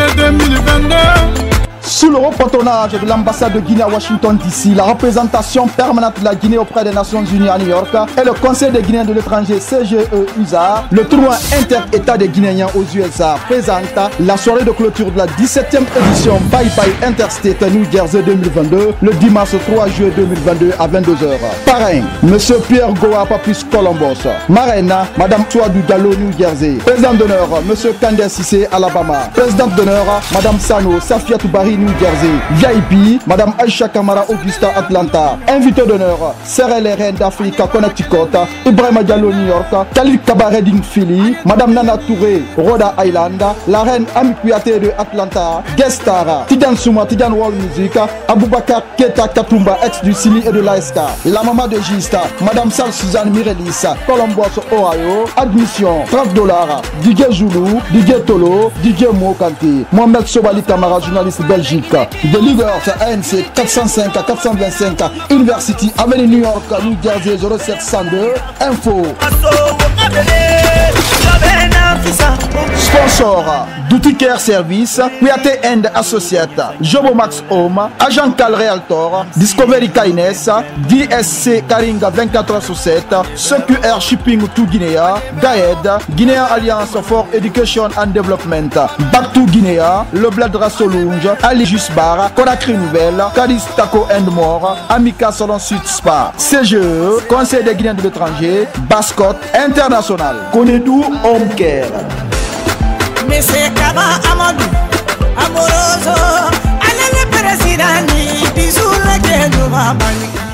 2022. Sous le patronage de l'ambassade de Guinée à Washington DC, la représentation permanente de la Guinée auprès des Nations Unies à New York et le Conseil des Guinéens de l'étranger CGE-USA, le tournoi inter-État des Guinéens aux USA présente la soirée de clôture de la 17e édition Bye Bye Interstate New Jersey 2022 le dimanche 3 juillet 2022 à 22h. Parrain, Monsieur Pierre Goa Papus Columbus. Marraine, Madame Souadou Gallo New Jersey. Président d'honneur, Monsieur Kandé Sissé Alabama. Présidente d'honneur, Madame Sano Safia Toubari New Jersey. VIP, Madame Aisha Kamara Augusta Atlanta. Invité d'honneur, Serre les Reines d'Afrique Connecticut, Ibrahima Diallo New York, Khalid Kabaré Philly, Madame Nana Touré Rhode Island, la Reine Amikouyaté de Atlanta, Guestara, Tidiane Souma, Tidiane World Music, Aboubakar Keta Katumba, ex du Sili et de l'ASK, la maman de Gista, Madame Sal Suzanne Mirelis, Columbus, Ohio, admission $30, DJ Zulu, DJ Tolo, DJ Mo Kanté, Mohamed Sobali Kamara, journaliste belgique. The Leaders ANC 405 à 425 University Avenue New York, New Jersey 0702. Info. Sponsor Duty Care Service, Kouyaté End Associate, Jobo Max Home, Agent Cal Realtor, Discovery Kindness, DSC Karinga 24/7, CQR Shipping to Guinea, Gaed, Guinea Alliance for Education and Development, Back to Guinea, Le Bled Rassolunge, Ali Jusbar, Conakry Nouvelle, Cadiz Taco and More, Amica Salon Sud Spa, CGE, Conseil des Guinéens de l'étranger, Bascott International, Konedou Home Care. Monsieur Kaba Amadou, amoroso, allez le président, bisous le gueule,